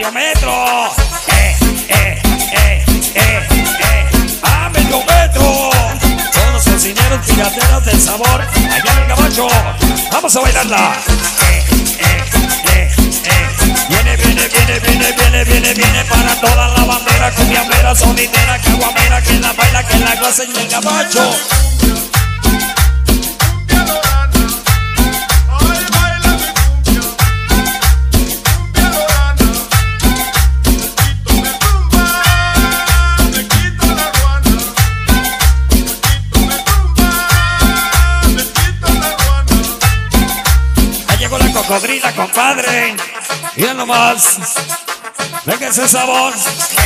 medio metro. A medio metro. Son los cocineros pirateros del sabor allá en el Gabacho. Vamos a bailarla. Viene para toda la bandera, cumbiambera, sonidera, caguamera, que la baila, que la goza en el Gabacho. Ahí llegó la cocodrila, compadre. Miren nomás. Venga ese sabor.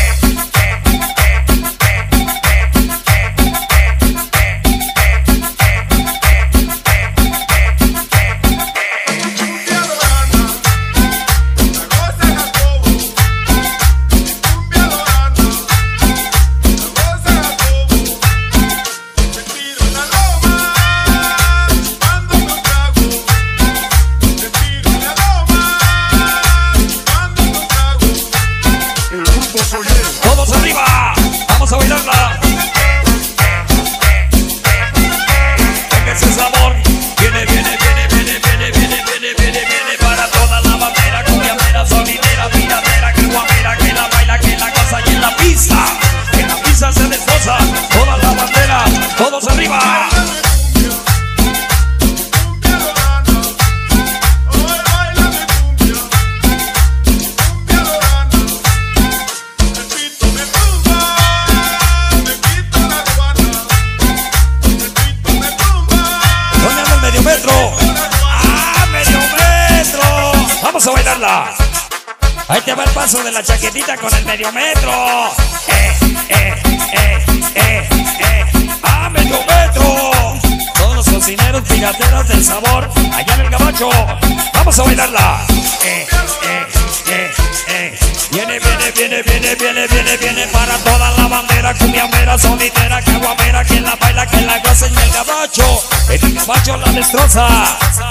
Todos arriba, vamos a bailarla. Venga ese sabor. Viene para toda la bandera, cumbiambera, sonidera, piratera, caguamera, que la baila, que la goza y en la pista se destroza. Toda la bandera, todos arriba. Vamos a bailarla. Ahí te va el paso de la chaquetita con el medio metro. A medio metro. Todos los cocineros pirateros del sabor allá en el Gabacho. Vamos a bailarla. Viene para toda la bandera, cumbiambera, sonidera, caguamera, que la baila, que la goza en el Gabacho. En el Gabacho la destroza.